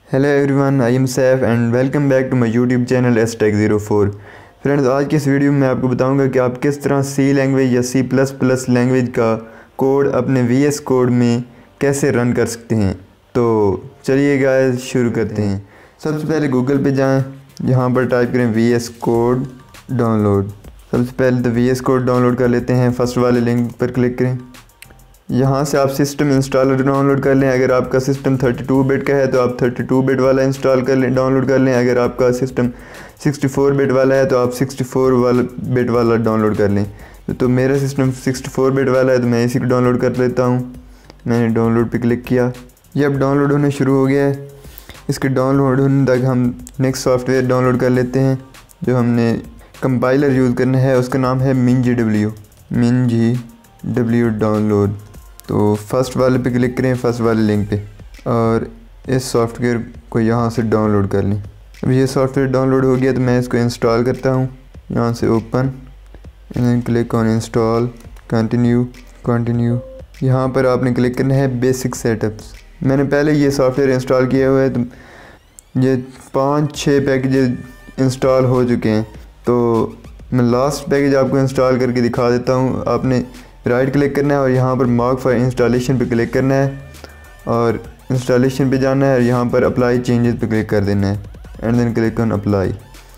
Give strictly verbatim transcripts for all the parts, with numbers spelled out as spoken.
Hello everyone, I am Saif and welcome back to my YouTube channel S tech zero four. Friends, आज की इस video में मैं आपको बताऊंगा कि आप किस तरह सी लैंग्वेज या सी प्लस प्लस लैंग्वेज का कोड अपने वी एस कोड में कैसे रन कर सकते हैं। तो चलिए गाइस शुरू करते हैं। सबसे पहले गूगल पे जाएं, यहाँ पर टाइप करें वी एस कोड डाउनलोड। सबसे पहले तो वी एस कोड डाउनलोड कर लेते हैं। फर्स्ट वाले लिंक पर क्लिक करें। यहाँ से आप सिस्टम इंस्टॉलर डाउनलोड कर लें। अगर आपका सिस्टम थर्टी टू बिट का है तो आप थर्टी टू बिट वाला इंस्टॉल कर लें डाउनलोड कर लें। अगर आपका सिस्टम सिक्सटी फोर बिट वाला है तो आप सिक्सटी फोर वाला बिट वाला डाउनलोड कर लें। तो मेरा सिस्टम सिक्सटी फोर बिट वाला है तो मैं इसी को डाउनलोड कर लेता हूँ। मैंने डाउनलोड पे क्लिक किया। ये अब डाउनलोड होने शुरू हो गया है। इसके डाउनलोड होने तक हम नेक्स्ट सॉफ्टवेयर डाउनलोड कर लेते हैं जो हमने कंपाइलर यूज़ करना है। उसका नाम है मिन G W min G W download. तो फर्स्ट वाले पे क्लिक करें, फर्स्ट वाले लिंक पे, और इस सॉफ्टवेयर को यहाँ से डाउनलोड कर लें। अब ये सॉफ्टवेयर डाउनलोड हो गया तो मैं इसको इंस्टॉल करता हूँ। यहाँ से open and then click on install, continue continue. यहाँ पर आपने क्लिक करना है बेसिक सेटअप्स। मैंने पहले ये सॉफ्टवेयर इंस्टॉल किया हुआ है तो ये पाँच छः पैकेजेस इंस्टॉल हो चुके हैं। तो मैं लास्ट पैकेज आपको इंस्टॉल करके दिखा देता हूँ। आपने राइट क्लिक करना है और यहाँ पर मार्क फॉर इंस्टॉलेशन पे क्लिक करना है और इंस्टॉलेशन पे जाना है और यहाँ पर अप्लाई चेंजेस पे क्लिक कर देना है and then click on apply.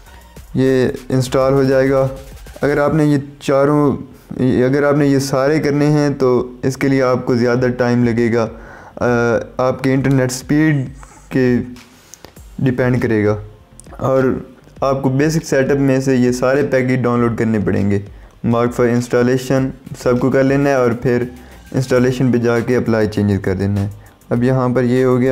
ये इंस्टॉल हो जाएगा। अगर आपने ये चारों अगर आपने ये सारे करने हैं तो इसके लिए आपको ज़्यादा टाइम लगेगा। आपके इंटरनेट स्पीड के डिपेंड करेगा और आपको बेसिक सेटअप में से ये सारे पैकेज डाउनलोड करने पड़ेंगे। मार्क फॉर इंस्टॉलेशन सबको कर लेना है और फिर इंस्टॉलेशन पे जाके अप्लाई चेंजेस कर देना है। अब यहाँ पर ये हो गया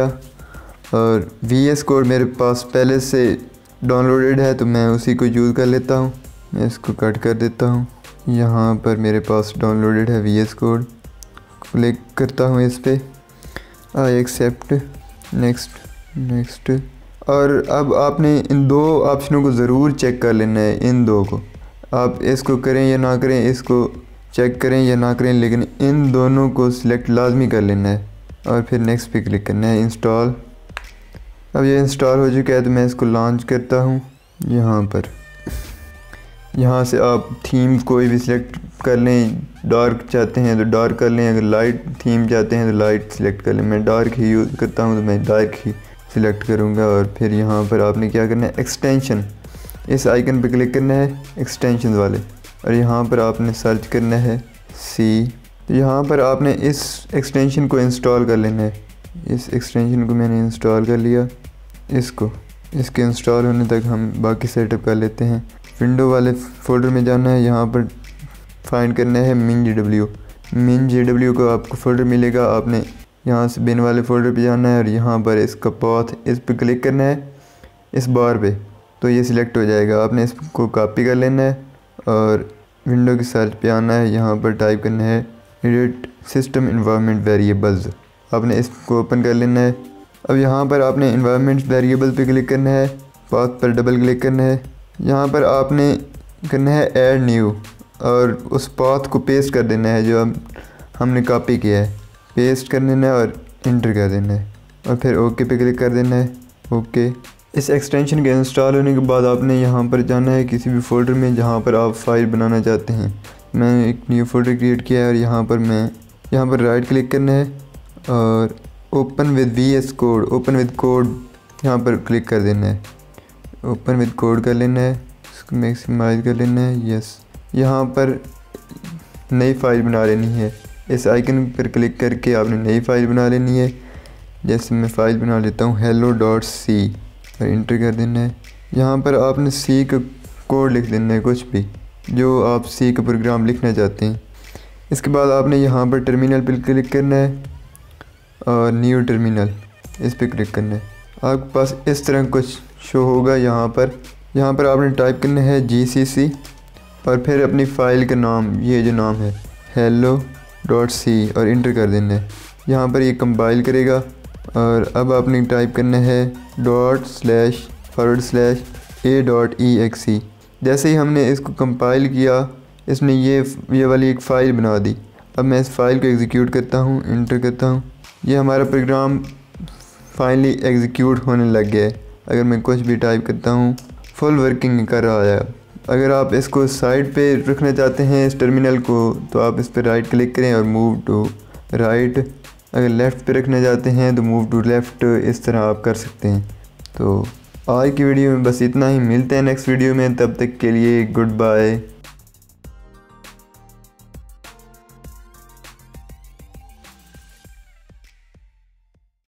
और वी एस कोड मेरे पास पहले से डाउनलोडेड है तो मैं उसी को यूज़ कर लेता हूँ। मैं इसको कट कर देता हूँ। यहाँ पर मेरे पास डाउनलोडेड है वी एस कोड। क्लिक करता हूँ इस पर, आई एक्सेप्ट, नेक्स्ट नेक्स्ट। और अब आपने इन दो ऑप्शनों को ज़रूर चेक कर लेना है। इन दो को आप इसको करें या ना करें, इसको चेक करें या ना करें, लेकिन इन दोनों को सिलेक्ट लाजमी कर लेना है और फिर नेक्स्ट पे क्लिक करना है, इंस्टॉल। अब ये इंस्टॉल हो चुका है तो मैं इसको लॉन्च करता हूँ। यहाँ पर यहाँ से आप थीम कोई भी सिलेक्ट कर लें। डार्क चाहते हैं तो डार्क कर लें, अगर लाइट थीम चाहते हैं तो लाइट सिलेक्ट कर लें। मैं डार्क ही यूज़ करता हूँ तो मैं डार्क ही सिलेक्ट करूँगा। और फिर यहाँ पर आपने क्या करना है, एक्सटेंशन, इस आइकन पे क्लिक करना है एक्सटेंशन वाले, और यहाँ पर आपने सर्च करना है सी। तो यहाँ पर आपने इस एक्सटेंशन को इंस्टॉल कर लेना है। इस एक्सटेंशन को मैंने इंस्टॉल कर लिया। इसको इसके इंस्टॉल होने तक हम बाकी सेटअप कर लेते हैं। विंडो वाले फोल्डर में जाना है। यहाँ पर फाइंड करना है मिन G W min G W को आपको फोल्डर मिलेगा। आपने यहाँ से बिन वाले फोल्डर पे जाना है और यहाँ पर इसका पाथ, इस पर क्लिक करना है इस बार पे, तो ये सिलेक्ट हो जाएगा। आपने इसको कॉपी कर लेना है और विंडो की सर्च पे आना है। यहाँ पर टाइप करना है एडिट सिस्टम इन्वायरमेंट वेरिएबल्स। आपने इसको ओपन कर लेना है। अब यहाँ पर आपने इन्वायरमेंट वेरिएबल पे क्लिक करना है, पाथ पर डबल क्लिक करना है। यहाँ पर आपने करना है ऐड न्यू और उस पाथ को पेस्ट कर देना है जो हम हमने कॉपी किया है। पेस्ट कर देना है और इंटर कर देना है और फिर ओके पे क्लिक कर देना है। ओके। इस एक्सटेंशन के इंस्टॉल होने के बाद आपने यहाँ पर जाना है किसी भी फोल्डर में जहाँ पर आप फाइल बनाना चाहते हैं। मैंने एक न्यू फोल्डर क्रिएट किया है और यहाँ पर मैं यहाँ पर राइट क्लिक करना है और open with V S code, open with code यहाँ पर क्लिक कर देना है। ओपन विद कोड कर लेना है, इसको मैक्सिमाइज कर लेना है, यस। यहाँ पर नई फाइल बना लेनी है। इस आइकन पर क्लिक करके आपने नई फाइल बना लेनी है। जैसे मैं फ़ाइल बना लेता हूँ हेलो डॉट सी और इंटर कर देना है। यहाँ पर आपने सी का कोड लिख देना है, कुछ भी जो आप सी का प्रोग्राम लिखना चाहते हैं। इसके बाद आपने यहाँ पर टर्मिनल पर क्लिक करना है और न्यू टर्मिनल, इस पर क्लिक करना है। आपके पास इस तरह कुछ शो होगा। यहाँ पर यहाँ पर आपने टाइप करना है जी सी सी और फिर अपनी फ़ाइल का नाम, ये जो नाम है हेलो डॉट सी, और इंटर कर देना है। यहाँ पर ये कंपाइल करेगा और अब आपने टाइप करना है dot slash forward slash A dot E X E. जैसे ही हमने इसको कंपाइल किया इसने ये ये वाली एक फ़ाइल बना दी। अब मैं इस फाइल को एग्जीक्यूट करता हूँ, इंटर करता हूँ। ये हमारा प्रोग्राम फाइनली एग्जीक्यूट होने लग गया। अगर मैं कुछ भी टाइप करता हूँ फुल वर्किंग कर रहा है। अगर आप इसको साइड पे रखना चाहते हैं इस टर्मिनल को तो आप इस पर राइट क्लिक करें और मूव टू राइट। अगर लेफ़्ट पे रखना चाहते हैं तो मूव टू लेफ़्ट, इस तरह आप कर सकते हैं। तो आज की वीडियो में बस इतना ही, मिलते हैं नेक्स्ट वीडियो में, तब तक के लिए गुड बाय।